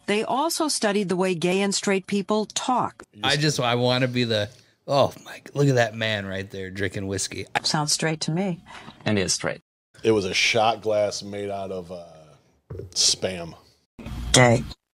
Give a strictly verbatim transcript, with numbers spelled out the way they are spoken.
They also studied the way gay and straight people talk. I just, I want to be the, oh my, look at that man right there drinking whiskey. Sounds straight to me. And is straight. It was a shot glass made out of uh, Spam. Gay.